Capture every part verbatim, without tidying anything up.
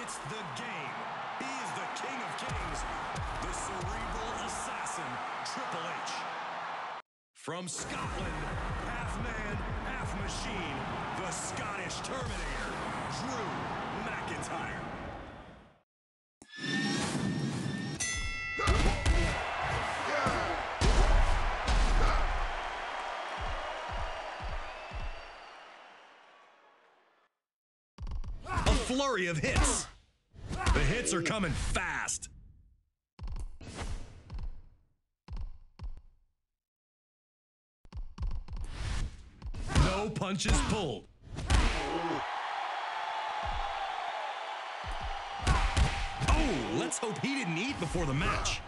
It's the game. He is the King of Kings, the cerebral assassin, Triple H. From Scotland, half man, half machine, the Scottish Terminator, Drew McIntyre. A flurry of hits. The hits are coming fast. No punches pulled. Oh, let's hope he didn't eat before the match.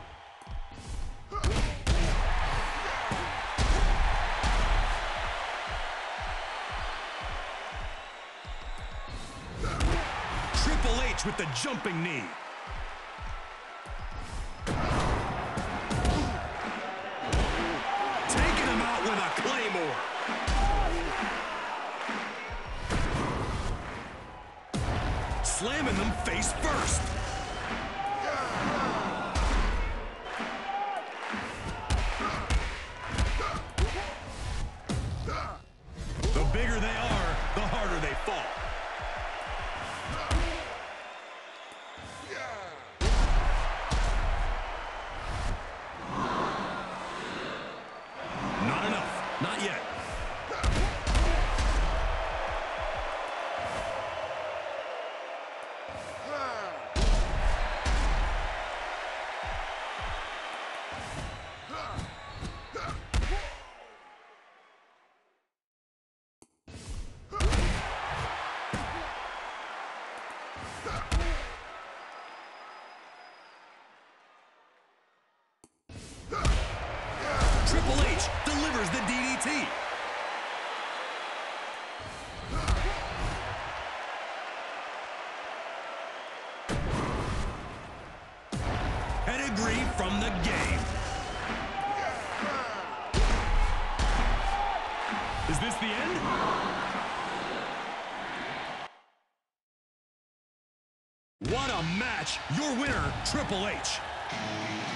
Triple H with the jumping knee. Taking him out with a claymore. Slamming them face first. The bigger they are, the harder they fall. Not enough. Not yet. Triple H delivers the D D T. Pedigree from the game. Is this the end? What a match. Your winner, Triple H.